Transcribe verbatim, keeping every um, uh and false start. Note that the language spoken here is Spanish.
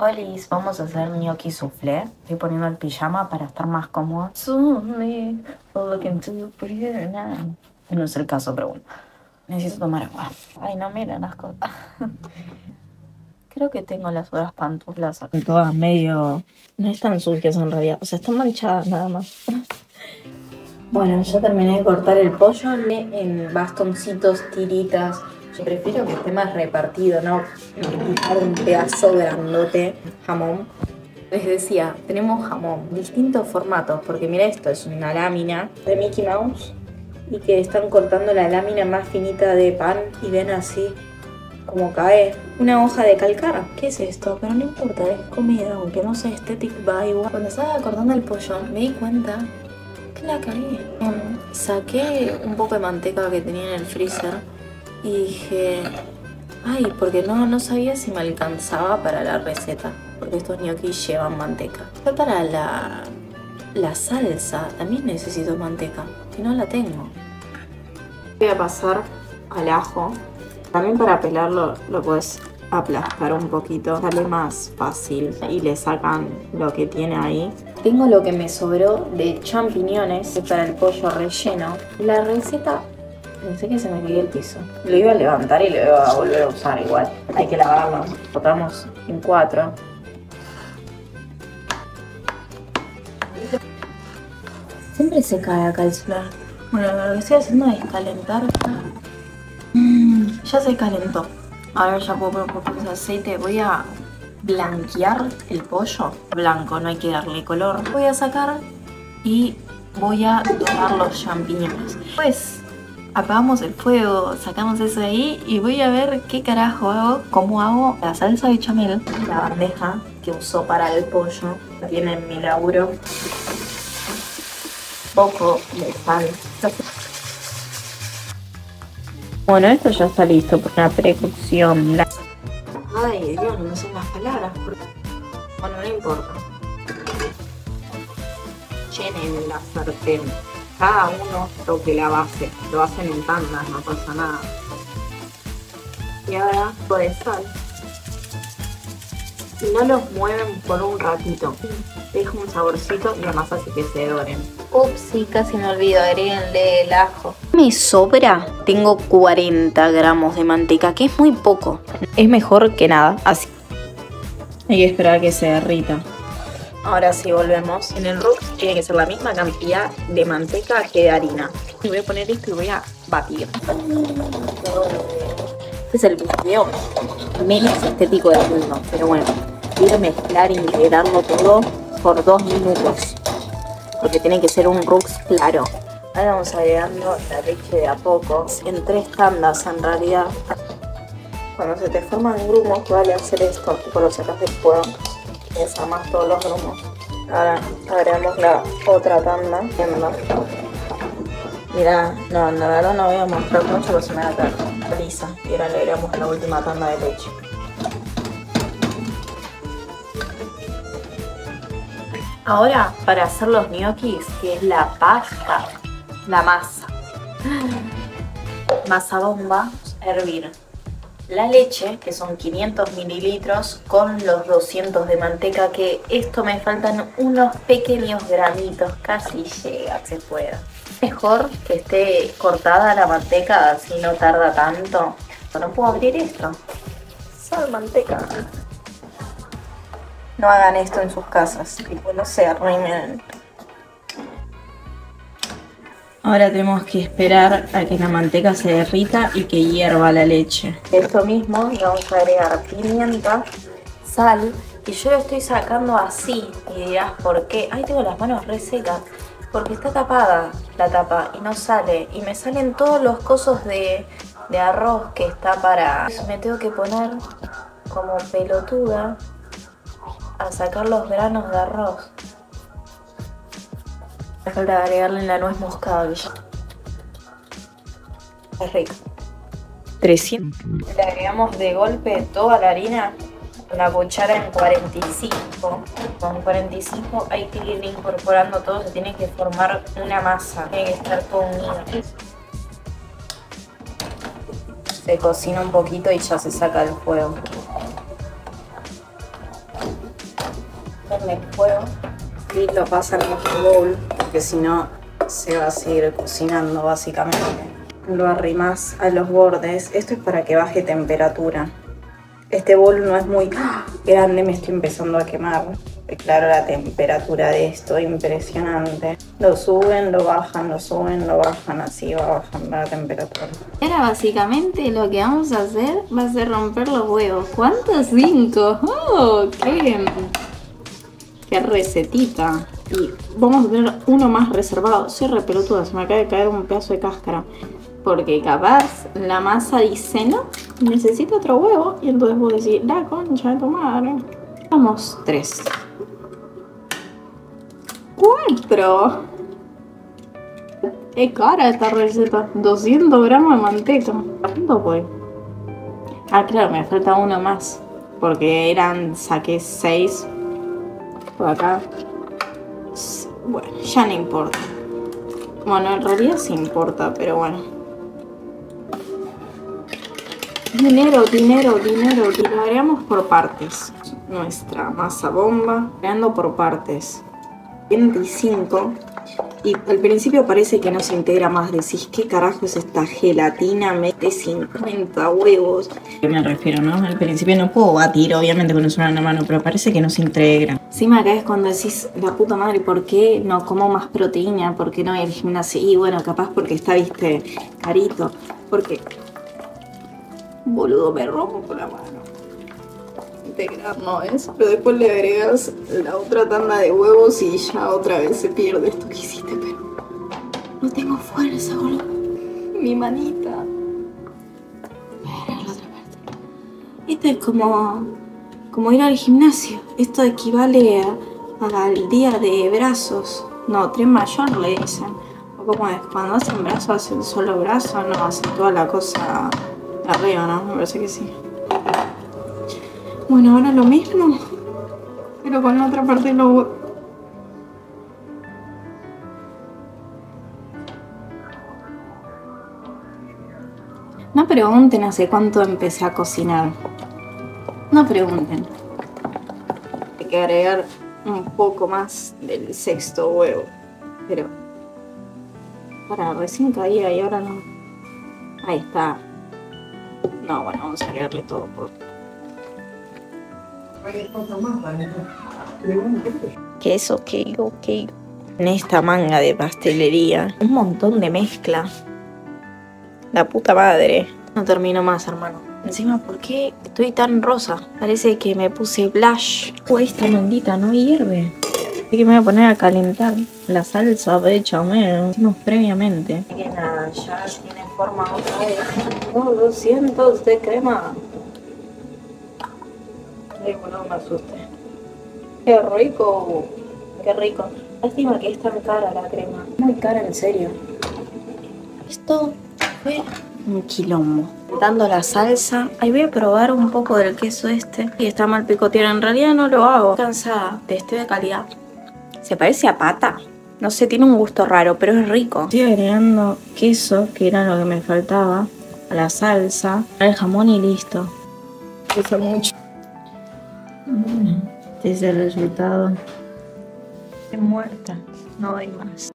Olis, vamos a hacer gnocchi soufflé. Estoy poniendo el pijama para estar más cómoda. Soon looking to pretty now. No es el caso, pero bueno. Necesito tomar agua. Ay, no, miren las cosas. Creo que tengo las otras pantuflas todas medio... No están sucias en realidad. O sea, están manchadas nada más. Bueno, ya terminé de cortar el pollo en bastoncitos, tiritas. Yo prefiero que esté más repartido, ¿no? Quitar un pedazo grandote jamón. Les decía, tenemos jamón, distintos formatos, porque mira esto, es una lámina de Mickey Mouse y que están cortando la lámina más finita de pan y ven así como cae una hoja de calcar. ¿Qué es esto? Pero no importa, es comida, aunque no sea estética, va igual. Cuando estaba cortando el pollo me di cuenta que la cagué. Um, saqué un poco de manteca que tenía en el freezer y dije, ay, porque no, no sabía si me alcanzaba para la receta, porque estos gnocchis llevan manteca. Pero para la, la salsa también necesito manteca, que no la tengo. Voy a pasar al ajo. También para pelarlo lo puedes aplastar un poquito, sale más fácil y le sacan lo que tiene ahí. Tengo lo que me sobró de champiñones para el pollo relleno. La receta... Pensé que se me cayó el piso. Lo iba a levantar y lo iba a volver a usar igual. Hay que lavarlo. Cortamos en cuatro. Siempre se cae acá el celular. Bueno, lo que estoy haciendo es calentar. Mm, ya se calentó. Ahora ya puedo poner un poco de aceite. Voy a blanquear el pollo. Blanco, no hay que darle color. Voy a sacar y voy a dorar los champiñones. Pues... apagamos el fuego, sacamos eso de ahí y voy a ver qué carajo hago, cómo hago la salsa bechamel. La bandeja que uso para el pollo tiene mi laburo. Poco de sal. Bueno, esto ya está listo por una precaución. Ay, Dios, no sé las palabras. Bueno, no importa. Llenen la sartén. Cada uno toque la base, lo hacen en tandas, no pasa nada. Y ahora un poco de sal. Y no los mueven por un ratito. Deja un saborcito y además hace que se doren. Ups, sí, casi me olvido, agréguenle el ajo. Me sobra, tengo cuarenta gramos de manteca, que es muy poco. Es mejor que nada, así. Hay que esperar a que se derrita. Ahora sí, volvemos. En el Rux tiene que ser la misma cantidad de manteca que de harina. Y voy a poner esto y voy a batir. Este es el video menos estético del mundo. Pero bueno, quiero mezclar e integrarlo todo por dos minutos. Porque tiene que ser un Rux claro. Ahora vamos agregando la leche de a poco. En tres tandas en realidad. Cuando se te forman grumos, vale hacer esto. Tipo lo sacas del fuego. Desarmas todos los grumos. Ahora agregamos la otra tanda. Mira, no, la verdad no voy a mostrar mucho porque se me va a caer lisa. Y ahora le agregamos la última tanda de leche. Ahora para hacer los gnocchis, que es la pasta, la masa. Masa bomba, hervir la leche, que son quinientos mililitros, con los doscientos de manteca, que esto me faltan unos pequeños granitos, casi llega, se puede. Mejor que esté cortada la manteca, así no tarda tanto. No puedo abrir esto. Sal, manteca. No hagan esto en sus casas, tipo, no se arruinen. Ahora tenemos que esperar a que la manteca se derrita y que hierva la leche. Esto mismo, y vamos a agregar pimienta, sal, y yo lo estoy sacando así. Y dirás, ¿por qué? Ay, tengo las manos re secas. Porque está tapada la tapa y no sale. Y me salen todos los cosos de, de arroz que está para... Me tengo que poner como pelotuda a sacar los granos de arroz. Me falta agregarle la nuez moscada, que ya es rico. trescientos. Le agregamos de golpe toda la harina, una cuchara en cuarenta y cinco. Con cuarenta y cinco hay que ir incorporando todo, se tiene que formar una masa, tiene que estar todo unido. Se cocina un poquito y ya se saca del fuego. el fuego y lo pasan en otro bowl, porque si no se va a seguir cocinando básicamente. Lo arrimas a los bordes. Esto es para que baje temperatura. Este bol no es muy grande, me estoy empezando a quemar. Claro, la temperatura de esto es impresionante. Lo suben, lo bajan, lo suben, lo bajan, así va bajando la temperatura. Ahora básicamente lo que vamos a hacer va a ser romper los huevos. ¿Cuántos? Cinco. ¡Oh! ¡Qué, qué recetita! Y vamos a tener uno más reservado. Soy re pelotuda, se me acaba de caer un pedazo de cáscara. Porque capaz la masa dice, no, necesito otro huevo. Y entonces vos decís, la concha de tu madre. Vamos, tres. Cuatro. Es cara esta receta. doscientos gramos de manteca. ¿Cuánto voy? Ah, claro, me falta uno más. Porque eran, saqué seis. Por acá. Bueno, ya no importa. Bueno, en realidad sí importa, pero bueno. Dinero, dinero, dinero. Y lo agregamos por partes. Nuestra masa bomba. Creando por partes. veinticinco. Y al principio parece que no se integra más. Decís, ¿qué carajo es esta gelatina? Mete cincuenta huevos. ¿A qué me refiero, no? Al principio no puedo batir, obviamente, con una en la mano, pero parece que no se integra. Encima acá es cuando decís, la puta madre, ¿por qué no como más proteína? ¿Por qué no hay el gimnasio? Y bueno, capaz porque está, viste, carito. Porque, boludo, me rompo la mano. Integrar no es, pero después le agregas la otra tanda de huevos y ya otra vez se pierde esto que hiciste, pero no tengo fuerza, boludo. Mi manita. Pero la otra parte. Esto es como, como ir al gimnasio. Esto equivale a, al día de brazos. No, tren mayor le dicen. O como es, cuando hacen brazos, hacen solo brazos, no, hacen toda la cosa arriba, ¿no? Me parece que sí. Bueno, ahora lo mismo, pero con la otra parte lo huevos. No pregunten hace cuánto empecé a cocinar. No pregunten. Hay que agregar un poco más del sexto huevo. Pero... para, recién caía y ahora no. Ahí está. No, bueno, vamos a agregarle todo por... Queso, queso, queso. En esta manga de pastelería, un montón de mezcla. La puta madre. No termino más, hermano. Encima, ¿por qué estoy tan rosa? Parece que me puse blush. Uy, esta maldita no hierve. Así que me voy a poner a calentar la salsa de chamel. Lo hicimos previamente. Así que nada, ya tiene forma otra vez. Oh, doscientos de crema. Ay, bueno, no me asuste. Qué rico. Qué rico. Lástima que es tan cara la crema. Muy cara, en serio. Esto fue un quilombo. Dando la salsa. Ahí voy a probar un poco del queso este. Y está mal picoteado. En realidad no lo hago. Cansada de este de calidad. Se parece a pata. No sé, tiene un gusto raro, pero es rico. Estoy agregando queso, que era lo que me faltaba, a la salsa, al jamón y listo. Eso mucho. Bueno, este es el resultado. Estoy muerta. No doy más.